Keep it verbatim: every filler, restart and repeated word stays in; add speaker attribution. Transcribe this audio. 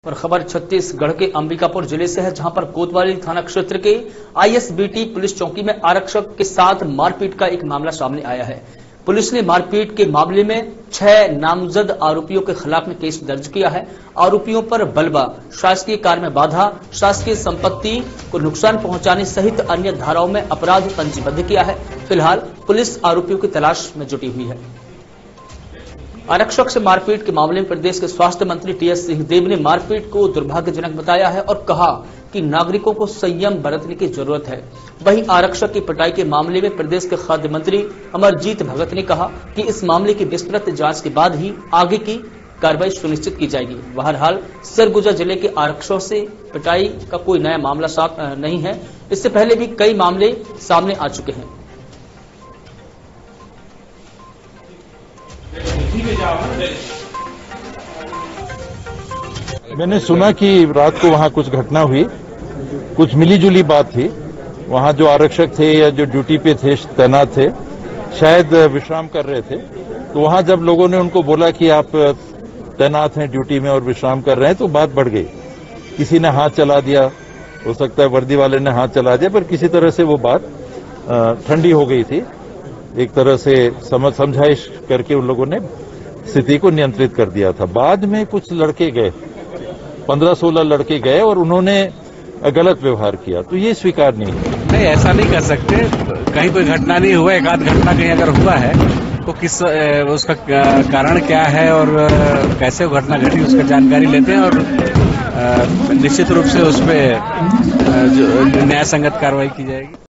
Speaker 1: और खबर छत्तीसगढ़ के अंबिकापुर जिले से है, जहां पर कोतवाली थाना क्षेत्र के आईएसबीटी पुलिस चौकी में आरक्षक के साथ मारपीट का एक मामला सामने आया है। पुलिस ने मारपीट के मामले में छह नामजद आरोपियों के खिलाफ में केस दर्ज किया है। आरोपियों पर बलवा, शासकीय कार्य में बाधा, शासकीय संपत्ति को नुकसान पहुंचाने सहित अन्य धाराओं में अपराध पंजीबद्ध किया है। फिलहाल पुलिस आरोपियों की तलाश में जुटी हुई है। आरक्षक से मारपीट के मामले में प्रदेश के स्वास्थ्य मंत्री टीएस सिंहदेव ने मारपीट को दुर्भाग्यजनक बताया है और कहा कि नागरिकों को संयम बरतने की जरूरत है। वहीं आरक्षक की पिटाई के मामले में प्रदेश के खाद्य मंत्री अमरजीत भगत ने कहा कि इस मामले की विस्तृत जांच के बाद ही आगे की कार्रवाई सुनिश्चित की जाएगी। बहरहाल सरगुजा जिले के आरक्षकों से पिटाई का कोई नया मामला साफ नहीं है। इससे पहले भी कई मामले सामने आ चुके हैं।
Speaker 2: मैंने सुना कि रात को वहां कुछ घटना हुई, कुछ मिली जुली बात थी। वहां जो आरक्षक थे या जो ड्यूटी पे थे, तैनात थे, शायद विश्राम कर रहे थे। तो वहां जब लोगों ने उनको बोला कि आप तैनात हैं ड्यूटी में और विश्राम कर रहे हैं, तो बात बढ़ गई। किसी ने हाथ चला दिया, हो सकता है वर्दी वाले ने हाथ चला दिया, पर किसी तरह से वो बात ठंडी हो गई थी। एक तरह से समझ समझाइश करके उन लोगों ने स्थिति को नियंत्रित कर दिया था। बाद में कुछ लड़के गए, पंद्रह सोलह लड़के गए और उन्होंने गलत व्यवहार किया, तो ये स्वीकार नहीं है।
Speaker 3: नहीं, ऐसा नहीं कर सकते। कहीं कोई घटना नहीं हुआ, एक आध घटना कहीं अगर हुआ है तो किस उसका कारण क्या है और कैसे वो घटना घटी, उसका जानकारी लेते हैं और निश्चित रूप से उस पर न्याय संगत कार्रवाई की जाएगी।